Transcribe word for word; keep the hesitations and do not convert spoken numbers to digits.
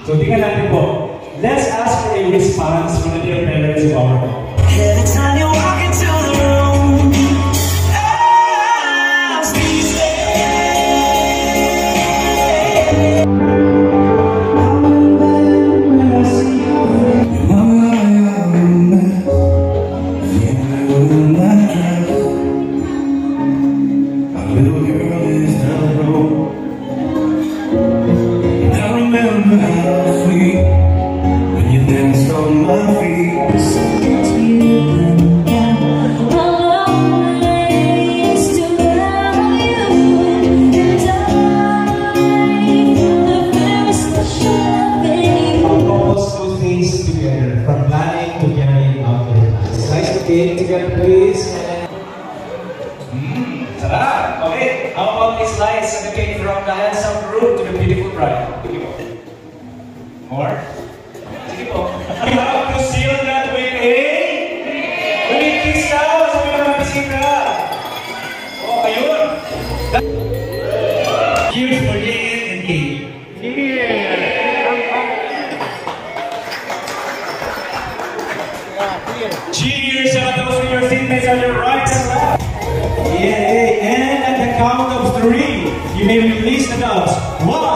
So, tingnan natin po. Let's ask for a response from the dear parents of our home. Every time you walk into the room, I'll be there. Together, please. Mmm, sarap. Okay, how about this slice of the cake from the handsome groom to the beautiful bride? Sige po. More? Sige po. You have to seal that with a... With a kiss now. Sabi mo naman bisita. Oh, ayun. Cheers for Jane and Kaye. Cheers out those with your seatmates on your right and left. Yeah, and at the count of three, you may release the doves. One.